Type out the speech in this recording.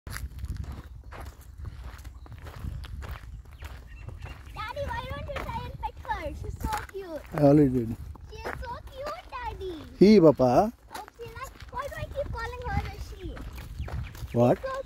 Daddy, why don't you try and pet her? She's so cute. I already did. She is so cute, Daddy. He, Papa. Okay, like, why do I keep calling her a she? What? She's so